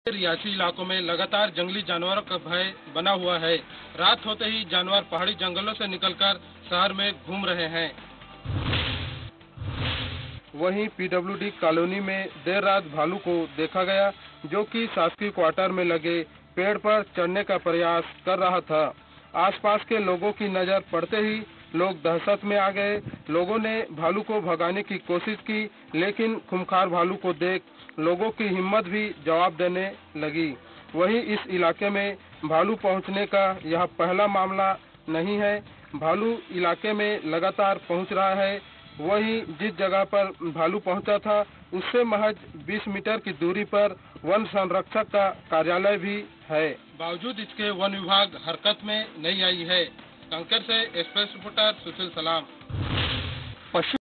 रिहायशी इलाकों में लगातार जंगली जानवरों का भय बना हुआ है। रात होते ही जानवर पहाड़ी जंगलों से निकलकर शहर में घूम रहे हैं। वहीं पीडब्ल्यूडी कॉलोनी में देर रात भालू को देखा गया, जो कि शासकीय क्वार्टर में लगे पेड़ पर चढ़ने का प्रयास कर रहा था। आसपास के लोगों की नजर पड़ते ही लोग दहशत में आ गए। लोगों ने भालू को भगाने की कोशिश की, लेकिन खूंखार भालू को देख लोगों की हिम्मत भी जवाब देने लगी। वहीं इस इलाके में भालू पहुंचने का यह पहला मामला नहीं है। भालू इलाके में लगातार पहुंच रहा है। वहीं जिस जगह पर भालू पहुंचा था, उससे महज 20 मीटर की दूरी पर वन संरक्षक का कार्यालय भी है। बावजूद इसके वन विभाग हरकत में नहीं आई है। कंकर से एक्सप्रेस रिपोर्टर सुशील सलाम।